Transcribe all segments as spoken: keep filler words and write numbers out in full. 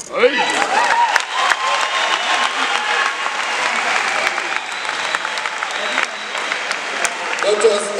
Let us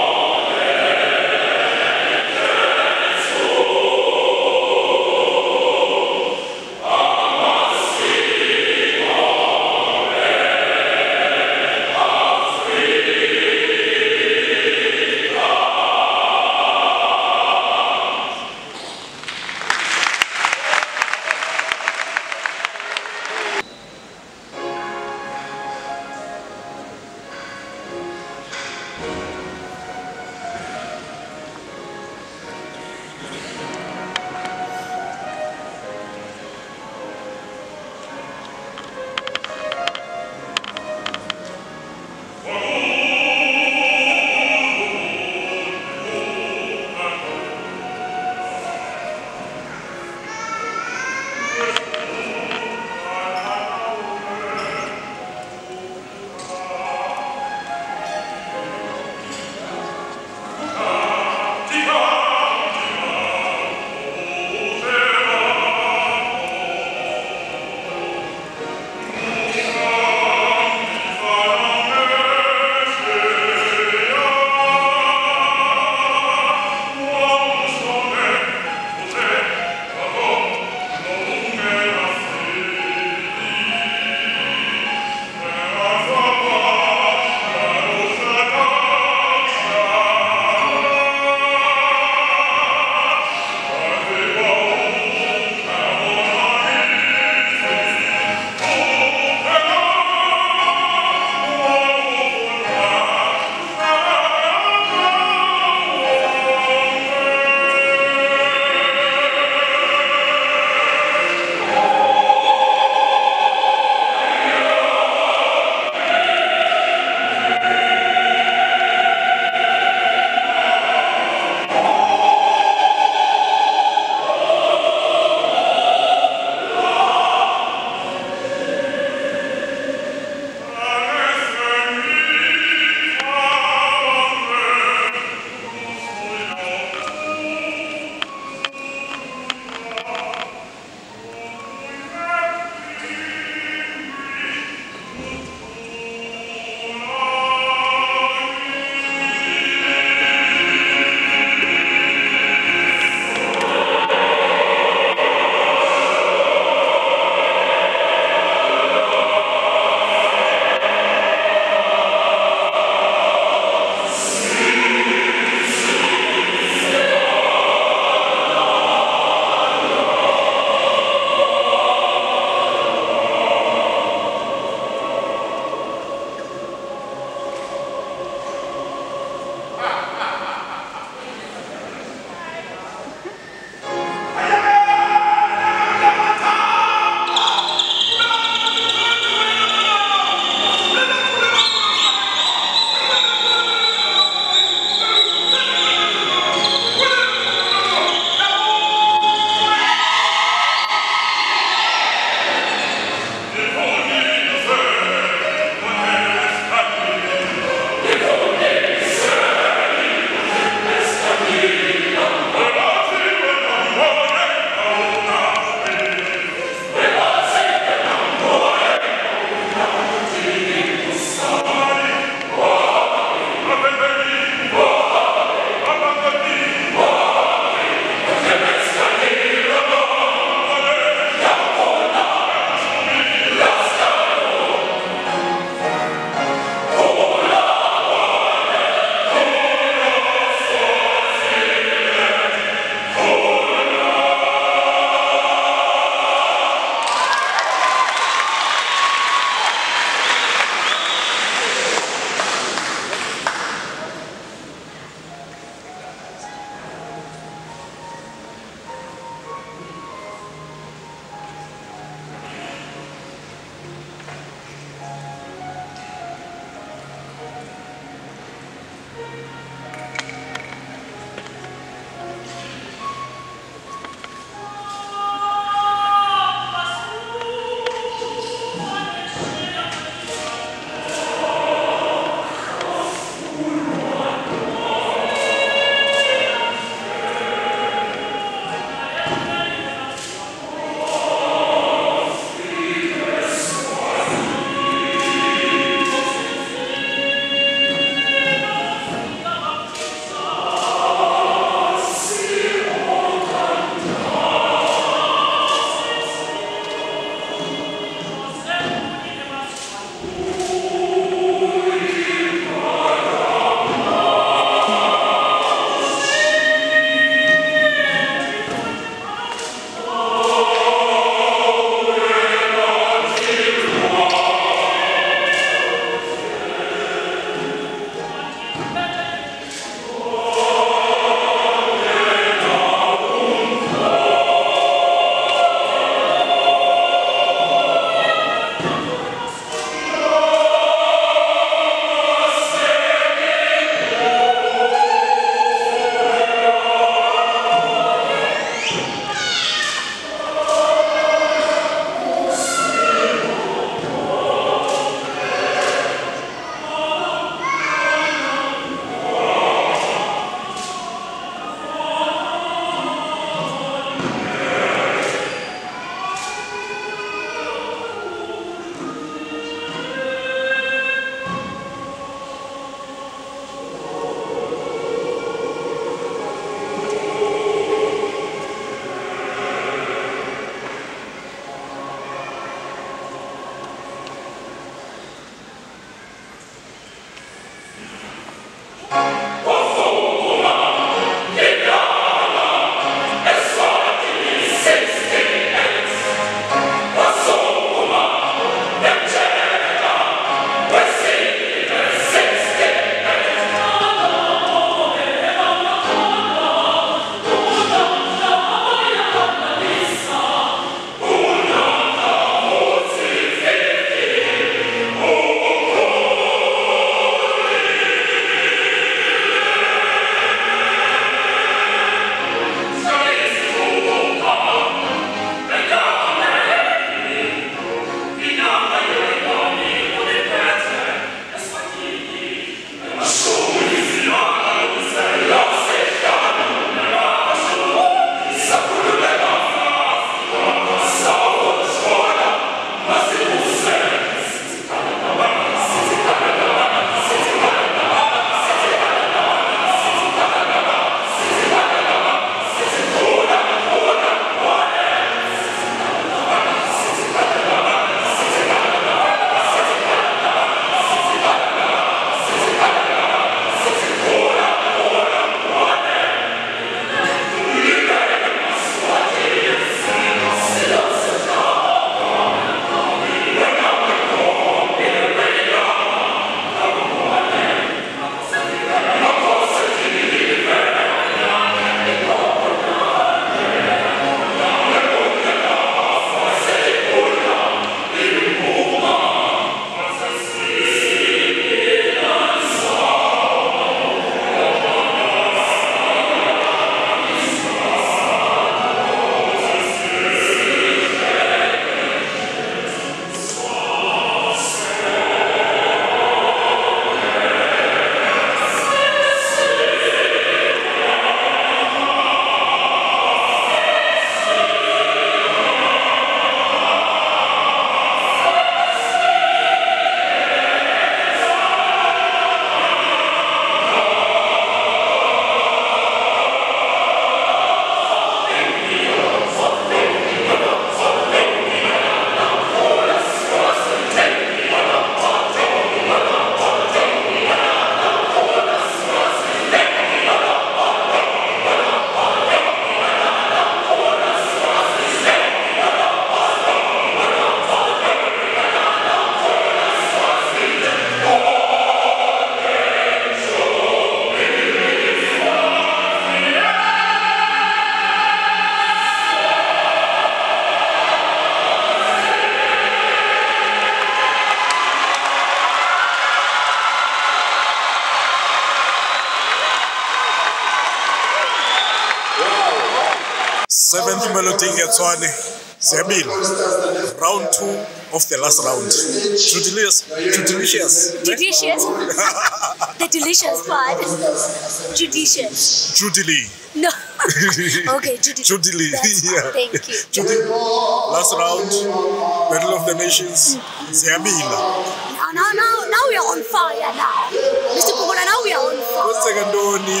Seventh melody ngeTswane, Zebile. Round two of the last round. Judicious. Judicious. Judicious. The delicious part. Judicious. Judilee. No. Okay, Judy. Judilee. Yeah. Thank you. Judy. Last round. Battle of the Nations. Zebile. Now, now, now, now we are on fire now. Mister Kubola, now we are on fire. What's secondary?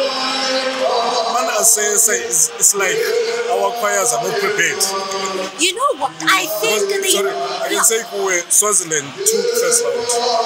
Man assess it's, it's like our choirs are not prepared. You know what? I think Well, they. sorry, I can Yeah, say Kuwe, Swaziland, two first round.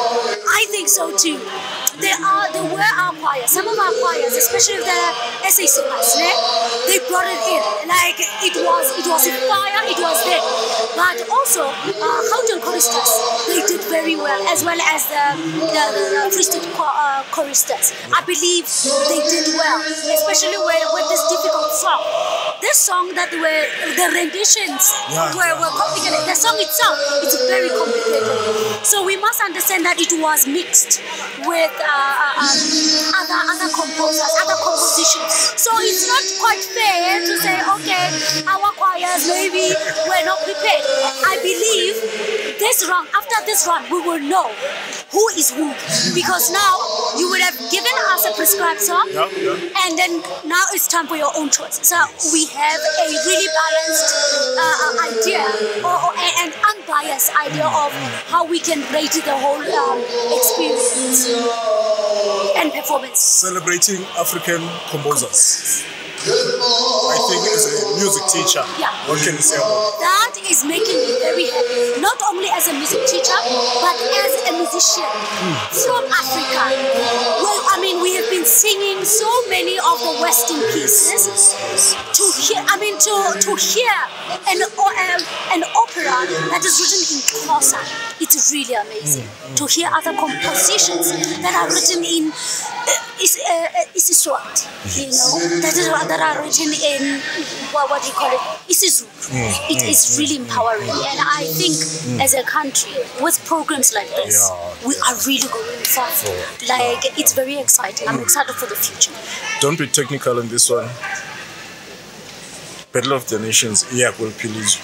I think so too. There are, there were our choirs. Some of our choirs, especially the S A singers, né? They brought it in. Like it was, it was a fire. It was there. But also, uh, Gauteng choristers, they did very well, as well as the the, the, the Free State cho- uh, choristers. I believe they did well, especially with, with this difficult song. This song that were the renditions Yeah. were, were complicated. The song itself, it's very complicated. So we must understand that it was mixed with uh, uh, um, other other composers, other compositions. So it's not quite fair to say, okay, our choirs maybe were not prepared. I believe this round, after this round, we will know who is who, because now you would have given us a prescribed song, Yeah, yeah. and then now it's time for your own choice. So we have a really balanced uh, idea, or, or an unbiased idea of how we can rate the whole um, experience and performance. Celebrating African composers. I think as a music teacher, Yeah. what can you say about That is making me very happy, not only as a music teacher, but as a musician from Africa. Well, I mean, we have been singing so many of the Western pieces. To hear, I mean, to to hear an o- um, an opera that is written in Xhosa, it's really amazing. To hear other compositions that are written in uh, is uh, Isiswati, you know, that is that are written in what, what do you call it, Isizulu. It is really empowering, and I think as a country with programs like this, Yeah, we are really going far. Like it's very exciting. I'm excited for the future. Don't be technical in this one. Battle of the Nations, yeah, will pillage.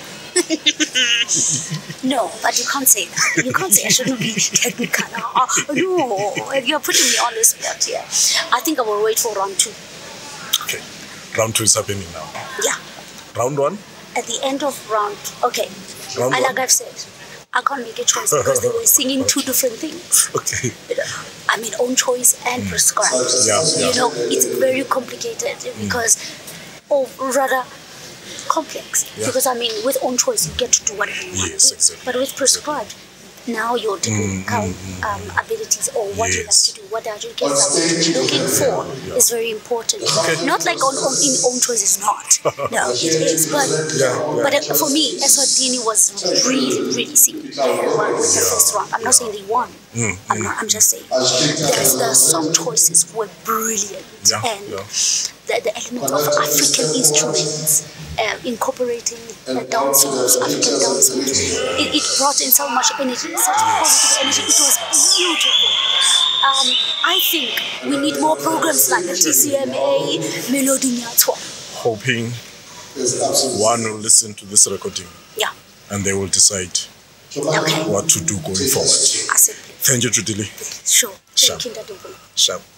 No, but you can't say that. You can't say I shouldn't be technical. Oh, no, you're putting me on the spot here. I think I will wait for round two. Okay, round two is happening now. Yeah. Round one? At the end of round, okay. Round I, like one? I've said, I can't make a choice because they were singing two different things. Okay. I mean, own choice and prescribed. Yeah, yeah. You know, it's very complicated because, or rather, complex. Yeah. Because I mean, with own choice, you get to do whatever you want Yes, to do. exactly. But with prescribed, now your technical um, abilities or what you have Yes. to do, what the educators are looking for is very important. Not like on, on in own choice is not. No, it is. But Yeah, yeah. but uh, for me, Eswatini was really, really singing very well with the first round. I'm not saying they won. I'm not. I'm just saying there's the song choices were brilliant, Yeah, and yeah. the, the element of African instruments, uh, incorporating uh, dance moves, African dance moves, it, it brought in so much energy, such positive energy. It was beautiful. Um, I think we need more programs like the T C M A, Melody Nyathwa. Hoping one will listen to this recording Yeah. and they will decide Okay. what to do going forward. I said, Thank you, Judili. sure. Sure. Thank you, Ndadubula. Sharp.